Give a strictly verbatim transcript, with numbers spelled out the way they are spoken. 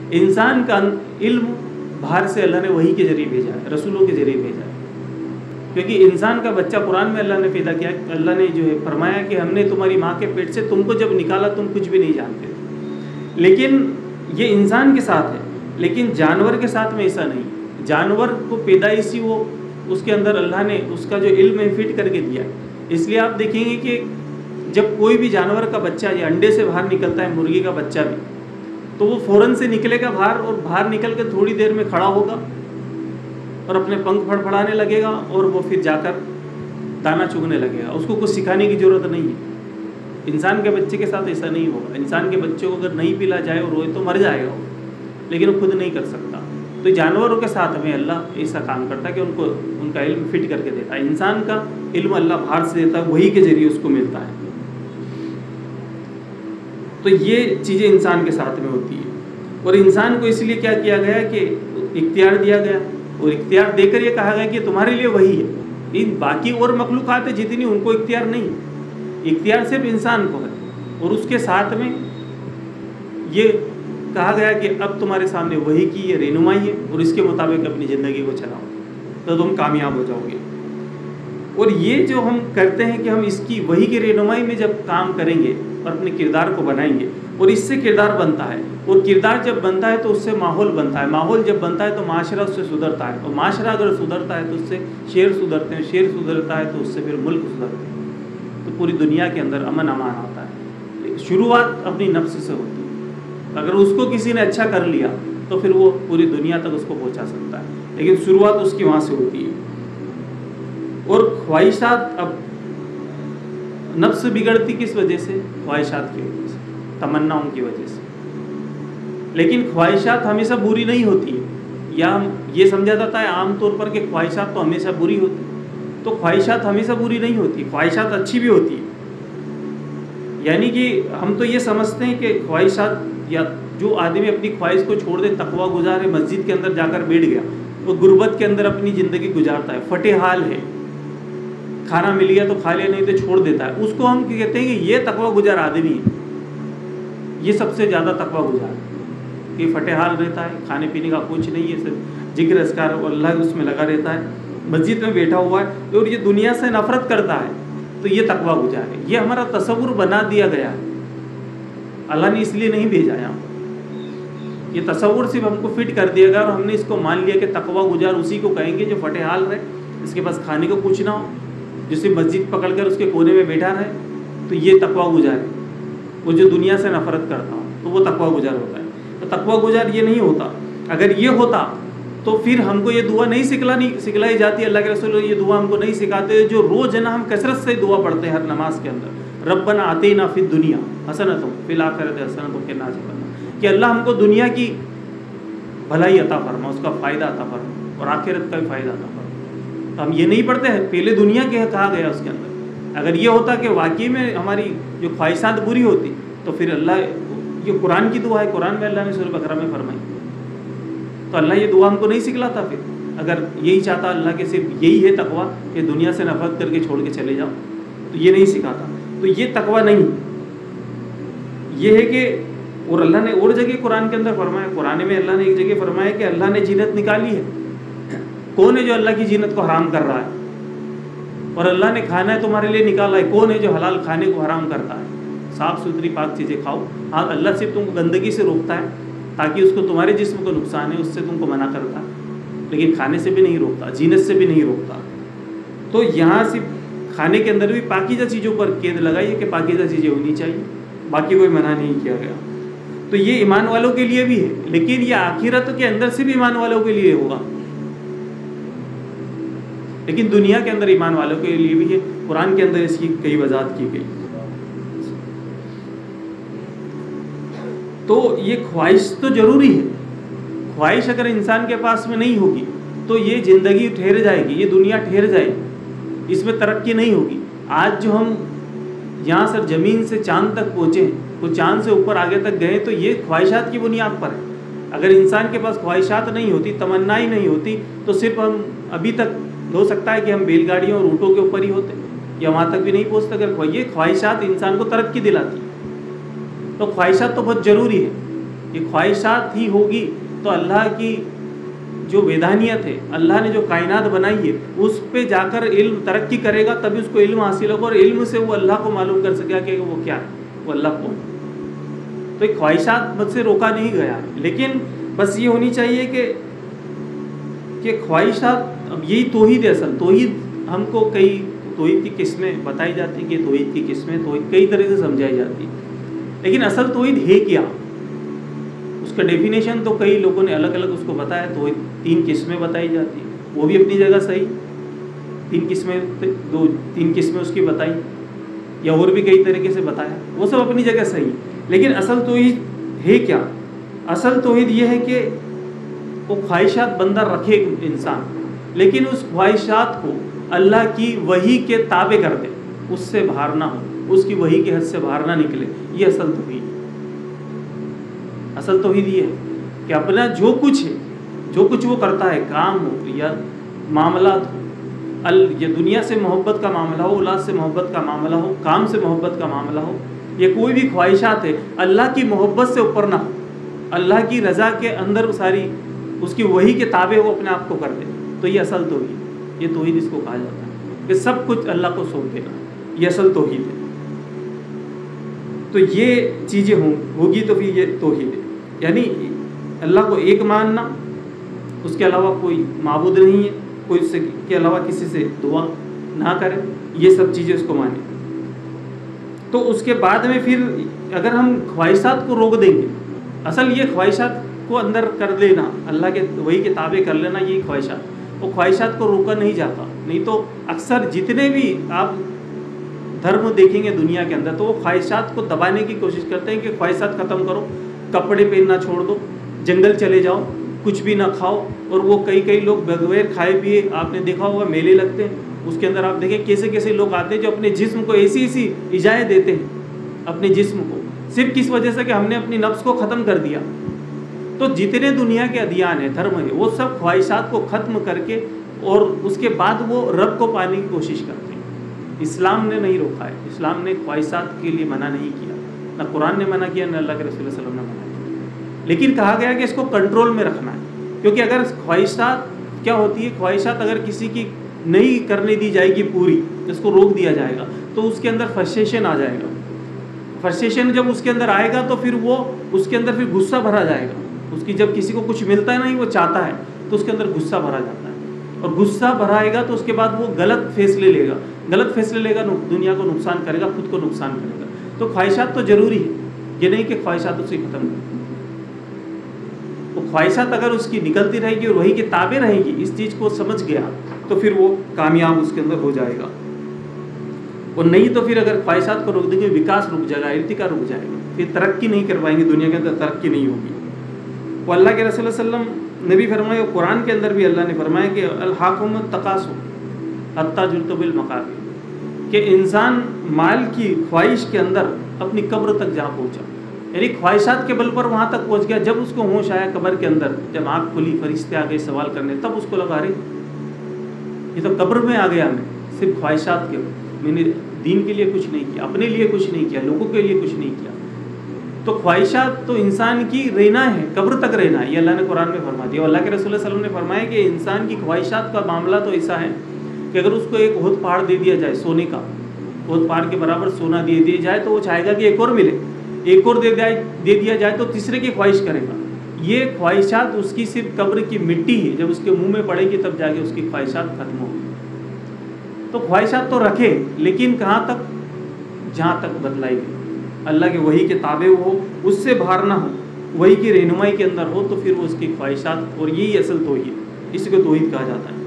انسان کا علم باہر سے اللہ نے وحی کے ذریعے بھیجا ہے، رسولوں کے ذریعے بھیجا ہے، کیونکہ انسان کا بچہ قرآن میں اللہ نے پیدا کیا، اللہ نے جو ہے فرمایا کہ ہم نے تمہاری ماں کے پیٹ سے تم کو جب نکالا تم کچھ بھی نہیں جانتے تھے۔ لیکن یہ انسان کے ساتھ ہے، لیکن جانور کے ساتھ میں ایسا نہیں۔ جانور کو پیدائشی وہ اس کے اندر اللہ نے اس کا جو علم ہے فٹ کر کے دیا ہے، اس لیے آپ دیکھیں گے کہ جب کوئی بھی جانور کا بچہ یا انڈے سے باہر نکلتا ہے، مرغی کا بچہ بھی، تو وہ فوراً سے نکلے گا باہر، اور باہر نکل کے تھوڑی دیر میں کھڑا ہوگا اور اپنے پنکھ پھڑ پھڑانے لگے گا، اور وہ پھر جا کر دانا چگنے لگے گا، اس کو کچھ سکھانے کی ضرورت نہیں ہے۔ انسان کے بچے کے ساتھ ایسا نہیں ہوگا۔ انسان کے بچے کو اگر نہیں پلا جائے اور روئے تو مر جائے گا وہ، لیکن وہ خود نہیں کر سکتا۔ تو جانوروں کے ساتھ میں اللہ ایسا کام کرتا ہے کہ ان کو ان کا علم فٹ کر کے دیتا ہے۔ انسان کا علم اللہ باہر سے دیتا ہے، وہی کے ذریعے اس کو ملتا ہے۔ تو یہ چیزیں انسان کے ساتھ میں ہوتی ہیں، اور انسان کو اس لیے کیا کیا گیا کہ اختیار دیا گیا، اور اختیار دے کر یہ کہا گیا کہ تمہارے لیے وہی ہے۔ ان باقی اور مخلوقات جتنی ان کو اختیار نہیں، اختیار صرف انسان کو ہے، اور اس کے ساتھ میں یہ کہا گیا کہ اب تمہارے سامنے وہی کی یہ رہنمائی ہے، اور اس کے مطابق اپنی زندگی کو چلاؤ تو تم کامیاب ہو جاؤ گے۔ اور یہ جو ہم کرتے ہیں کہ ہم اس کی وہی کی رہنمائی میں جب کام کریں گے اور اپنے کردار کو بنائیں گے، اور اس سے کردار بنتا ہے، اور کردار جب بنتا ہے تو اس سے ماحول بنتا ہے، ماحول جب بنتا ہے تو معاشرہ اس سے سدھرتا ہے، اور معاشرہ اگر سدھرتا ہے تو اس سے شہر سدھرتے ہیں، شہر سدھرتا ہے تو اس سے پھر ملک سدھرتے ہیں، تو پوری دنیا کے اندر امن امان آتا ہے۔ لیکن شروعات اپنی نفس سے ہوتی ہے، اگر اس کو کسی نے اچھا کر لیا تو پھر وہ پوری دنیا تک اس کو پہنچا سکتا ہے، لیکن شروعات اس کی وہاں سے ہوتی ہے۔ اور خواہشات، اب نفس بگڑتی کس وجہ سے؟ خواہشات کی وجہ سے، تمناؤں کی وجہ سے۔ لیکن خواہشات ہمیشہ بری نہیں ہوتی، یا ہم یہ سمجھا جاتا ہے عام طور پر کہ خواہشات تو ہمیشہ بری ہوتی، تو خواہشات ہمیشہ بری نہیں ہوتی، خواہشات اچھی بھی ہوتی ہے۔ یعنی کہ ہم تو یہ سمجھتے ہیں کہ خواہشات، یا جو آدمی اپنی خواہش کو چھوڑ دے، تقوی گزار ہے، مسجد کے اندر جا کر بیٹھ گیا، وہ غربت کے اندر اپنی زندگی گزارتا ہے، فتح حال ہے، کھانا مل گیا تو کھا لیا، نہیں تو چھوڑ دیتا ہے، اس کو ہم کہتے ہیں کہ یہ تقوی گزار آدمی ہے، یہ سب سے زیادہ تقوی گزار ہے، کہ فتح حال رہتا ہے، کھانے پینے کا کچھ نہیں ہے، صرف ذکر اذکار اللہ اس میں لگا رہتا ہے، مسجد میں بیٹھا ہوا ہے، اور یہ دنیا سے نفرت کرتا ہے، تو یہ تقوی گزار ہے۔ یہ ہمارا تصور بنا دیا گیا ہے، اللہ نے اس لیے نہیں بھیجا ہے ہم، یہ تصور صرف ہم کو فٹ کر دیا گیا، اور ہم نے اس کو مان لیا کہ تقوی گزار اسی کو کہیں گے جو فتح حال رہے، اس کے پاس کھانے کو کچھ نہ ہو، جسے مسجد پکڑ کر اس کے کونے میں بیٹھا رہے، تو یہ تقوی گزار ہے۔ وہ جو دنیا سے نفرت کرتا ہو تو وہ تقوی گزار ہوتا ہے۔ تو تقوی گزار یہ نہیں ہوتا۔ اگر یہ ہوتا تو پھر ہم کو یہ دعا نہیں سکھلانی سکھلائی جاتی، اللہ کے رسول یہ دعا ہم کو نہیں سکھاتے، جو روز ہے نا ہم کثرت سے دعا پڑھتے ہیں ہر نماز کے اندر، ربنا آتینا فی الدنیا حسنۃ فی الآخرۃ حسنۃ وقنا عذاب النار، کہ اللہ ہم کو دنیا کی بھلائی عطا فرما، اس کا فائدہ عطا فرما، اور آخرت کا بھی فائدہ عطا فرما۔ تو ہم یہ نہیں پڑھتے ہیں، پہلے دنیا کے کہا گیا اس کے اندر۔ اگر یہ ہوتا کہ واقعی میں ہماری جو خواہشات بری ہوتی تو پھر اللہ، یہ قرآن کی دعا ہے، قرآن میں اللہ نے سورہ بقرہ میں فرمائی، تو اللہ یہ دعا ہم کو نہیں سکھلاتا پھر۔ اگر یہی چاہتا اللہ کے صرف یہی ہے تقوی کہ دنیا سے نفرت کر کے چھوڑ کے چلے جاؤ، تو یہ نہیں سکھاتا۔ تو یہ تقوی نہیں، یہ ہے کہ، اور اللہ نے اور جگہ قرآن کے اندر فرمایا، قرآن میں اللہ نے ایک جگہ فرمایا کہ اللہ نے زینت نکالی ہے۔ کون ہے جو اللہ کی زینت کو حرام کر رہا ہے؟ اور اللہ نے کھانا ہے تمہارے لیے نکالا ہے، کون ہے جو حلال کھانے کو حرام کرتا ہے؟ صاف ستھری پاک چیزیں کھاؤ۔ ہاں اللہ صرف تم کو گندگی سے روکتا ہے تاکہ اس کو تمہارے جسم کو نقصان ہے، اس سے تم کو منع کرتا ہے، لیکن کھانے سے بھی نہیں روکتا، زینت سے بھی نہیں روکتا۔ تو یہاں صرف کھانے کے اندر بھی پاکیزہ چیزوں پر قید لگائی ہے کہ پاکیزہ چیزیں ہونی چاہیے، باقی کوئی منع نہیں کیا گیا۔ تو یہ ایمان والوں کے لیے بھی ہے، لیکن یہ آخرت کے اندر سے بھی ایمان والوں کے لیے ہوگا، لیکن دنیا کے اندر ایمان والوں کے لیے بھی ہے۔ قرآن کے اندر اس کی کئی وضاحت کی گئی۔ تو یہ خواہش تو ضروری ہے، خواہش اگر انسان کے پاس میں نہیں ہوگی تو یہ زندگی ٹھہر جائے گی، یہ دنیا ٹھہر جائے گی، اس میں ترقی نہیں ہوگی۔ آج جو ہم یہاں سے زمین سے چاند تک پہنچے ہیں، وہ چاند سے اوپر آگے تک گئے، تو یہ خواہشات کی بنیاد پر ہے۔ اگر انسان کے پاس خواہشات نہیں ہوتی، تمنا ہی نہیں ہوتی، تو صرف ہم ابھی تک ہو سکتا ہے کہ ہم بیل گاڑیوں اور اونٹوں کے اوپر ہی ہوتے، یا وہاں تک بھی نہیں پہنچتے۔ اگر یہ خواہشات انسان کو ترقی دلاتی، تو خواہشات تو بہت ضروری ہے، یہ خواہشات ہی ہوگی تو اللہ کی جو ویدانیت ہے، اللہ نے جو کائنات بنائی ہے اس پہ جا کر علم ترقی کرے گا، تبھی اس کو علم حاصل ہوگا، اور علم سے وہ اللہ کو معلوم کر سکے گا کہ وہ کیا ہے، وہ اللہ کون ہے۔ تو یہ خواہشات مجھ سے روکا نہیں گیا، لیکن بس یہ ہونی چاہیے کہ کہ خواہشات، اب یہی توحید ہے اصل توحید۔ ہم کو کئی توحید کی قسمیں بتائی جاتی کہ توحید کی قسمیں توحید کئی طرح سے سمجھائی جاتی، لیکن اصل توحید ہے کیا، اس کا ڈیفینیشن تو کئی لوگوں نے الگ الگ اس کو بتایا۔ توحید تین قسمیں بتائی جاتی، وہ بھی اپنی جگہ صحیح، تین قسمیں دو تین قسمیں اس کی بتائی، یا اور بھی کئی طریقے سے بتایا، وہ سب اپنی جگہ صحیح، لیکن اصل توحید ہے کیا؟ اصل توحید یہ ہے کہ وہ خواہشات بندہ رکھے انسان، لیکن اس خواہشات کو اللہ کی وحی کے تابع کر دے، اس سے باہر نہ ہو، اس کی وحی کے حد سے باہر نہ نکلے، یہ اصل توحید ہے۔ اصل توحید یہ ہے کہ اپنا جو کچھ ہے، جو کچھ وہ کرتا ہے، کام ہو یا معاملات ہو، یہ دنیا سے محبت کا معاملہ ہو، اولاد سے محبت کا معاملہ ہو، کام سے محبت کا معاملہ ہو، یہ کوئی بھی خواہشات ہے، اللہ کی محبت سے اوپر نہ ہو، اللہ کی رضا کے اندر ساری اس کی وحی کے تابع وہ اپنے آپ کو کر دے، تو یہ اصل توحید، یہ توحید اس کو کہا جاتا ہے کہ سب کچھ اللہ کو سونپ دینا، یہ اصل توحید ہے۔ تو یہ چیزیں ہوں ہوگی تو پھر یہ توحید ہے، یعنی اللہ کو ایک ماننا، اس کے علاوہ کوئی معبود نہیں ہے، کوئی اس سے کے علاوہ کسی سے دعا نہ کرے، یہ سب چیزیں اس کو مانیں۔ تو اس کے بعد میں پھر اگر ہم خواہشات کو روک دیں گے، اصل یہ خواہشات کو اندر کر لینا، اللہ کے وحی کے تابع کر لینا، یہ خواہشات، وہ خواہشات کو روکا نہیں جاتا۔ نہیں تو اکثر جتنے بھی آپ دھرم دیکھیں گے دنیا کے اندر، تو وہ خواہشات کو دبانے کی کوشش کرتے ہیں کہ خواہشات ختم کرو، کپڑے پہننا چھوڑ دو، جنگل چلے جاؤ، کچھ بھی نہ کھاؤ، اور وہ کئی کئی لوگ بغیر کھائے پیے، آپ نے دیکھا ہوگا میلے لگتے ہیں، اس کے اندر آپ دیکھیں کیسے کیسے لوگ آتے ہیں جو اپنے جسم کو ایسی ایسی ایجائیں دیتے ہیں، اپنے جسم کو، صرف کس وجہ سے کہ ہم نے اپنی نفس کو ختم کر دیا۔ تو جتنے دنیا کے ادیان ہیں، دھرم ہے، وہ سب خواہشات کو ختم کر کے اور اس کے بعد وہ رب کو پانے کی کوشش کرتے ہیں۔ اسلام نے نہیں روکا ہے، اسلام نے خواہشات کے لیے منع نہیں کیا، نہ قرآن نے منع کیا، نہ اللہ کے رسول صلی اللہ علیہ وسلم نے منع کیا، لیکن کہا گیا کہ اس کو کنٹرول میں رکھنا ہے، کیونکہ اگر خواہشات کیا ہوتی ہے، خواہشات اگر کسی کی نہیں کرنے دی جائے گی پوری، اس کو روک دیا جائے گا، تو اس کے اندر فرسٹریشن آ جائے گا۔ فرسٹریشن جب اس کے اندر آئے گا تو پھر وہ اس کے اندر پھر غصہ بھرا جائے گا، اس کی جب کسی کو کچھ ملتا ہے نہیں وہ چاہتا ہے تو اس کے اندر غصہ بھرا جاتا ہے، اور غصہ بھرائے گا تو اس کے بعد وہ غلط فیصلے لے گا، غلط فیصلے لے گا، دنیا کو نقصان کرے گا، خود کو نقصان کرے گا۔ تو خواہشات تو ضروری ہے، یہ نہیں کہ خواہشات اسے ختم کر، وہ خواہشات اگر اس کی نکلتی رہے گی اور وہی کے تابع رہے گی، اس چیز کو سمجھ گیا تو پھر وہ کامیاب اس کے اندر ہو جائے گا، اور نہیں تو پھر اگر خواہشات کو روک دیں گے، وکاس رک جائے گا، ارتقا رک جائے گا، پھر ترقی نہیں کر پائیں گے، دنیا کے اندر ترقی نہیں ہوگی۔ وہ اللہ کے رسول صلی اللہ علیہ وسلم نے بھی فرمایا، اور قرآن کے اندر بھی اللہ نے فرمایا کہ الحاکم التکاثر حتی زرتم المقابر، کہ انسان مال کی خواہش کے اندر اپنی قبر تک جا پہنچا، یعنی خواہشات کے بل پر وہاں تک پہنچ گیا۔ جب اس کو ہوش آیا قبر کے اندر، جب آنکھ کھلی، فرشتے آ گئے سوال کرنے، تب اس کو لگا رہے یہ تو قبر میں آ گیا، میں صرف خواہشات کے، میں نے دین کے لیے کچھ نہیں کیا، اپنے لیے کچھ نہیں کیا، لوگوں کے لیے کچھ نہیں کیا۔ تو خواہشات تو انسان کی رہنا ہے، قبر تک رہنا ہے، یہ اللہ نے قرآن میں فرما دیا۔ اللہ کے رسول صلی اللہ علیہ وسلم نے فرمایا کہ انسان کی خواہشات کا معاملہ تو ایسا ہے کہ اگر اس کو ایک احد پہاڑ دے دیا جائے سونے کا، احد پہاڑ کے برابر سونا دے دیا جائے تو وہ چاہے گا کہ ایک اور ملے، ایک اور دے دے دیا جائے تو تیسرے کی خواہش کرے گا۔ یہ خواہشات اس کی صرف قبر کی مٹی ہے، جب اس کے منہ میں پڑے گی تب جا کے اس کی خواہشات ختم ہوگی۔ تو خواہشات تو رکھے، لیکن کہاں تک؟ جہاں تک بتلائی گئی، اللہ کے وحی کے تابع ہو، اس سے باہر نہ ہو، وحی کی رہنمائی کے اندر ہو، تو پھر وہ اس کی خواہشات، اور یہی اصل توحید، اسی کو توحید کہا جاتا ہے۔